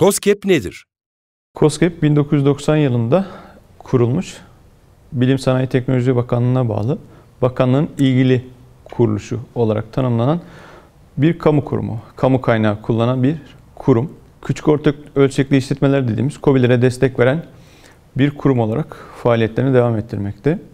KOSGEB nedir? KOSGEB 1990 yılında kurulmuş, Bilim Sanayi Teknoloji Bakanlığı'na bağlı, bakanlığın ilgili kuruluşu olarak tanımlanan bir kamu kurumu. Kamu kaynağı kullanan bir kurum. Küçük orta ölçekli işletmeler dediğimiz KOBİ'lere destek veren bir kurum olarak faaliyetlerini devam ettirmekte.